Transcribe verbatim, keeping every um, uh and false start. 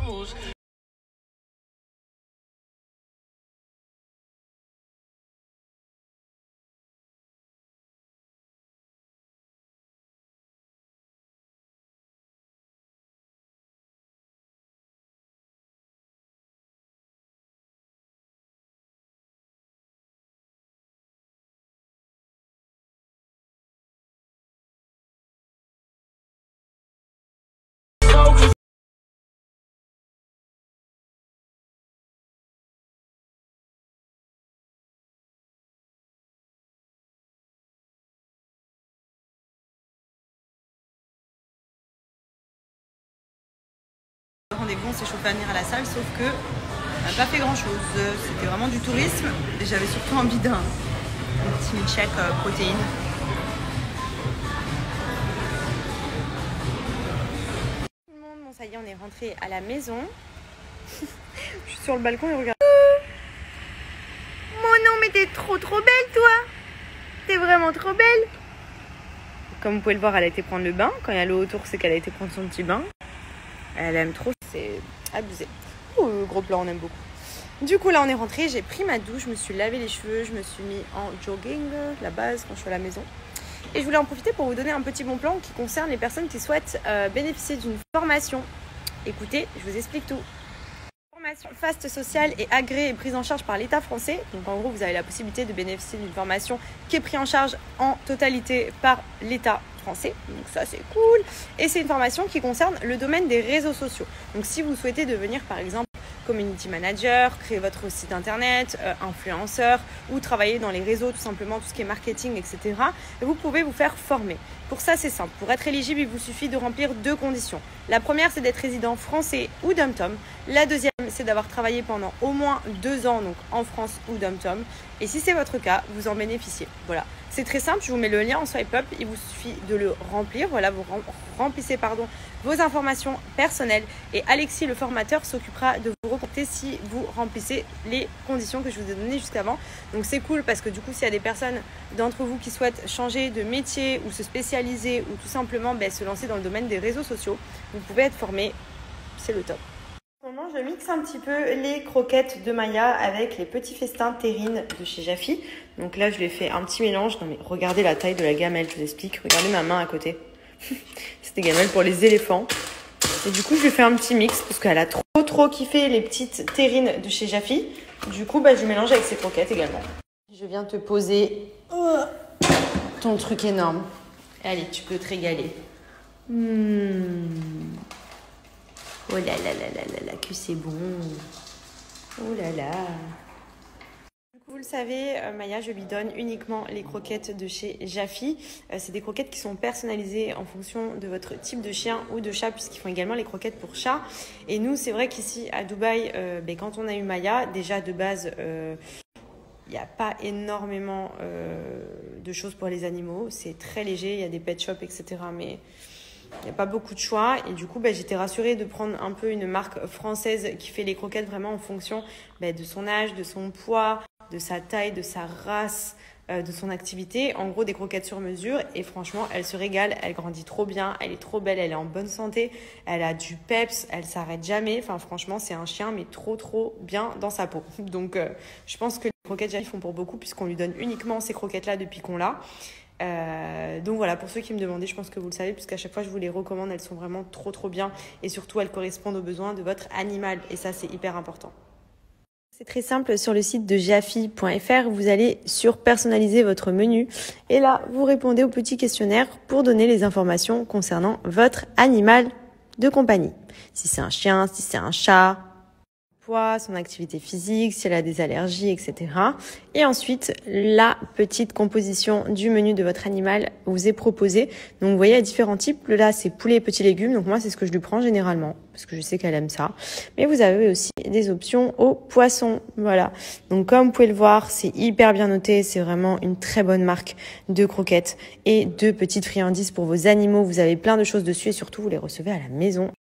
Rendez-vous, on s'est chauffé à venir à la salle, sauf que on n'a pas fait grand chose. C'était vraiment du tourisme et j'avais surtout envie d'un petit milkshake euh, protéines. Tout le monde, bon ça y est, on est rentré à la maison. Je suis sur le balcon et regarde. Mon non, mais t'es trop trop belle toi. T'es vraiment trop belle. Comme vous pouvez le voir, elle a été prendre le bain. Quand il y a l'eau autour, c'est qu'elle a été prendre son petit bain. Elle aime trop, c'est abusé. Oh, le gros plan, on aime beaucoup. Du coup, là, on est rentré. J'ai pris ma douche, je me suis lavé les cheveux, je me suis mis en jogging, la base, quand je suis à la maison. Et je voulais en profiter pour vous donner un petit bon plan qui concerne les personnes qui souhaitent euh, bénéficier d'une formation. Écoutez, je vous explique tout. Formation Fast Social et agréée et prise en charge par l'État français. Donc, en gros, vous avez la possibilité de bénéficier d'une formation qui est prise en charge en totalité par l'État français, donc ça c'est cool. Et c'est une formation qui concerne le domaine des réseaux sociaux. Donc si vous souhaitez devenir par exemple community manager, créer votre site internet, euh, influenceur ou travailler dans les réseaux tout simplement, tout ce qui est marketing, et cetera, vous pouvez vous faire former. Pour ça c'est simple, pour être éligible il vous suffit de remplir deux conditions. La première c'est d'être résident français ou dom-tom. La deuxième c'est d'avoir travaillé pendant au moins deux ans donc en France ou dom-tom. Et si c'est votre cas, vous en bénéficiez. Voilà. C'est très simple, je vous mets le lien en swipe up, il vous suffit de le remplir. Voilà, vous remplissez pardon, vos informations personnelles et Alexis, le formateur, s'occupera de vous recontacter si vous remplissez les conditions que je vous ai données jusqu'avant. Donc c'est cool parce que du coup, s'il y a des personnes d'entre vous qui souhaitent changer de métier ou se spécialiser ou tout simplement ben, se lancer dans le domaine des réseaux sociaux, vous pouvez être formé, c'est le top. Je mixe un petit peu les croquettes de Maya avec les petits festins terrines de chez Jaffy. Donc là, je lui ai fait un petit mélange. Non mais regardez la taille de la gamelle, je vous explique. Regardez ma main à côté. C'est des gamelles pour les éléphants. Et du coup, je lui ai fait un petit mix parce qu'elle a trop trop kiffé les petites terrines de chez Jaffy. Du coup, bah, je mélange avec ses croquettes également. Je viens te poser ton truc énorme. Allez, tu peux te régaler. Mmh. Oh là là là là là là, que c'est bon. Oh là là. Du coup, vous le savez, Maya, je lui donne uniquement les croquettes de chez Jaffy. Euh, c'est des croquettes qui sont personnalisées en fonction de votre type de chien ou de chat, puisqu'ils font également les croquettes pour chat. Et nous, c'est vrai qu'ici, à Dubaï, euh, ben, quand on a eu Maya, déjà de base, euh, il n'y a pas énormément euh, de choses pour les animaux. C'est très léger, il y a des pet shops, et cetera. Mais il n'y a pas beaucoup de choix et du coup bah, j'étais rassurée de prendre un peu une marque française qui fait les croquettes vraiment en fonction bah, de son âge, de son poids, de sa taille, de sa race, euh, de son activité. En gros des croquettes sur mesure et franchement elle se régale, elle grandit trop bien, elle est trop belle, elle est en bonne santé, elle a du peps, elle s'arrête jamais. Enfin franchement c'est un chien mais trop trop bien dans sa peau. Donc euh, je pense que les croquettes Jaffy font pour beaucoup puisqu'on lui donne uniquement ces croquettes là depuis qu'on l'a. Euh, donc voilà, pour ceux qui me demandaient, je pense que vous le savez, puisqu'à chaque fois je vous les recommande, elles sont vraiment trop trop bien et surtout elles correspondent aux besoins de votre animal et ça c'est hyper important. C'est très simple, sur le site de jaffy point f r, vous allez sur personnaliser votre menu et là vous répondez au petit questionnaire pour donner les informations concernant votre animal de compagnie. Si c'est un chien, si c'est un chat, son activité physique, si elle a des allergies, et cetera. Et ensuite, la petite composition du menu de votre animal vous est proposée. Donc, vous voyez, il y a différents types. Là, c'est poulet et petits légumes. Donc, moi, c'est ce que je lui prends généralement parce que je sais qu'elle aime ça. Mais vous avez aussi des options au poisson. Voilà. Donc, comme vous pouvez le voir, c'est hyper bien noté. C'est vraiment une très bonne marque de croquettes et de petites friandises pour vos animaux. Vous avez plein de choses dessus et surtout, vous les recevez à la maison.